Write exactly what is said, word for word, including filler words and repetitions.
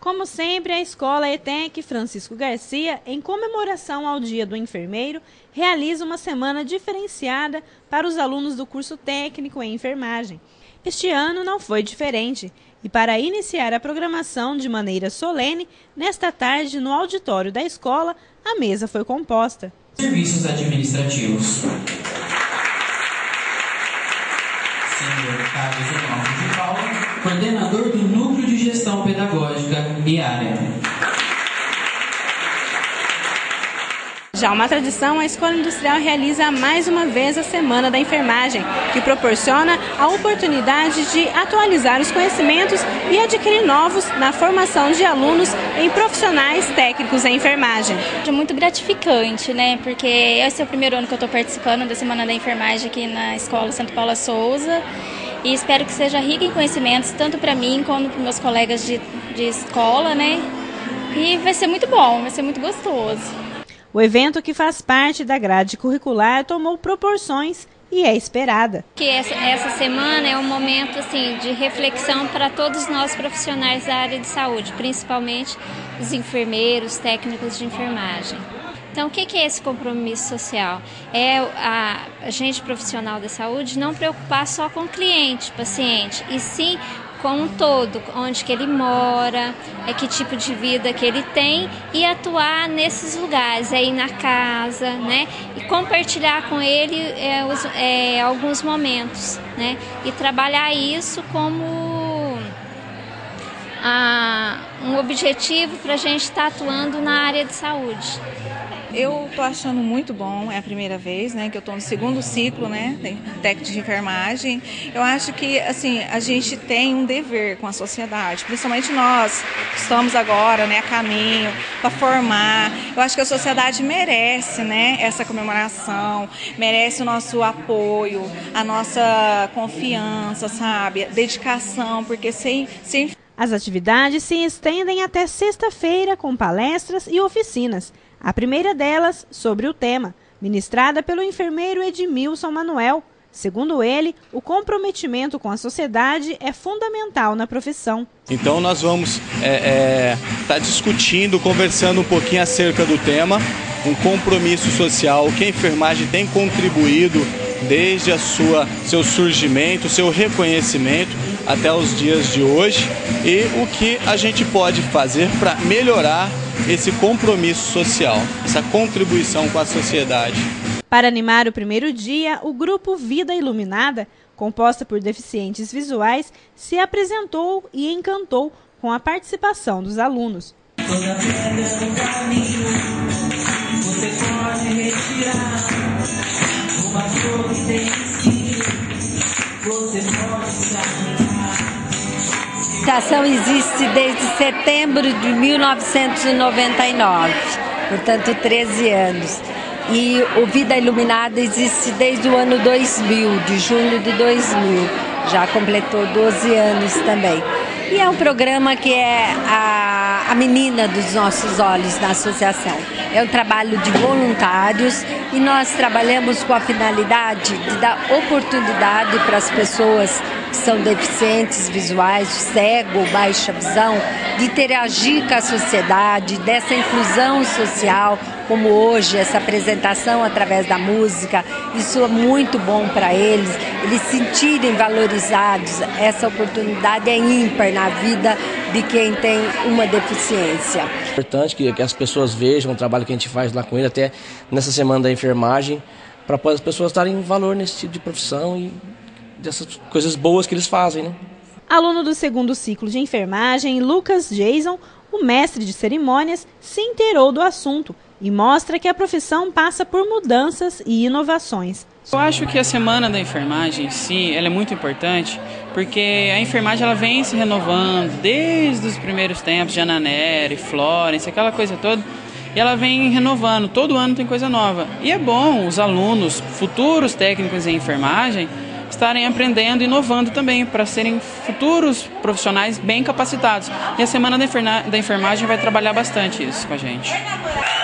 Como sempre, a Escola ETEC Francisco Garcia, em comemoração ao Dia do Enfermeiro, realiza uma semana diferenciada para os alunos do curso técnico em enfermagem. Este ano não foi diferente e, para iniciar a programação de maneira solene, nesta tarde, no auditório da escola, a mesa foi composta. Serviços administrativos. Senhor Carlos Ronaldo de Paula, coordenador do Núcleo de Gestão Pedagógica e Área. Já uma tradição, a Escola Industrial realiza mais uma vez a Semana da Enfermagem, que proporciona a oportunidade de atualizar os conhecimentos e adquirir novos na formação de alunos em profissionais técnicos em enfermagem. É muito gratificante, né? Porque esse é o primeiro ano que eu estou participando da Semana da Enfermagem aqui na Escola Santo Paula Souza. E espero que seja rica em conhecimentos, tanto para mim quanto para meus colegas de, de escola, né? E vai ser muito bom, vai ser muito gostoso. O evento, que faz parte da grade curricular, tomou proporções e é esperada. Que essa, essa semana é um momento assim, de reflexão para todos nós profissionais da área de saúde, principalmente os enfermeiros, técnicos de enfermagem. Então, o que é esse compromisso social? É a agente profissional da saúde não preocupar só com o cliente, paciente, e sim com um todo, onde que ele mora, é que tipo de vida que ele tem, e atuar nesses lugares, aí na casa, né? E compartilhar com ele é, os, é, alguns momentos, né? E trabalhar isso como a, um objetivo para a gente estar atuando na área de saúde. Eu estou achando muito bom, é a primeira vez, né, que eu estou no segundo ciclo, né, técnico de enfermagem. Eu acho que, assim, a gente tem um dever com a sociedade, principalmente nós que estamos agora, né, a caminho para formar. Eu acho que a sociedade merece, né, essa comemoração, merece o nosso apoio, a nossa confiança, sabe, dedicação, porque sem, sem... As atividades se estendem até sexta-feira com palestras e oficinas. A primeira delas sobre o tema, ministrada pelo enfermeiro Edmilson Manuel. Segundo ele, o comprometimento com a sociedade é fundamental na profissão. Então nós vamos é, é, tá discutindo, conversando um pouquinho acerca do tema, um compromisso social que a enfermagem tem contribuído desde a sua, seu surgimento, seu reconhecimento até os dias de hoje, e o que a gente pode fazer para melhorar esse compromisso social, essa contribuição com a sociedade. Para animar o primeiro dia, o grupo Vida Iluminada, composta por deficientes visuais, se apresentou e encantou com a participação dos alunos. Toda pedra no caminho, você pode retirar. O pastor que tem espinho, você pode caminhar. A associação existe desde setembro de mil novecentos e noventa e nove, portanto treze anos. E o Vida Iluminada existe desde o ano dois mil, de junho de dois mil. Já completou doze anos também. E é um programa que é a, a menina dos nossos olhos na associação. É um trabalho de voluntários e nós trabalhamos com a finalidade de dar oportunidade para as pessoas que são deficientes visuais, cego ou baixa visão, de interagir com a sociedade, dessa inclusão social, como hoje, essa apresentação através da música. Isso é muito bom para eles, eles se sentirem valorizados. Essa oportunidade é ímpar na vida de quem tem uma deficiência. É importante que, que as pessoas vejam o trabalho que a gente faz lá com ele, até nessa semana da enfermagem, para as pessoas darem valor nesse tipo de profissão e dessas coisas boas que eles fazem, né? Aluno do segundo ciclo de enfermagem, Lucas Jason, o mestre de cerimônias, se inteirou do assunto e mostra que a profissão passa por mudanças e inovações. Eu acho que a Semana da Enfermagem em si, ela é muito importante, porque a enfermagem ela vem se renovando desde os primeiros tempos de Ana Nery, Florence, aquela coisa toda, e ela vem renovando, todo ano tem coisa nova. E é bom os alunos, futuros técnicos em enfermagem, estarem aprendendo e inovando também, para serem futuros profissionais bem capacitados. E a Semana da Enfermagem vai trabalhar bastante isso com a gente.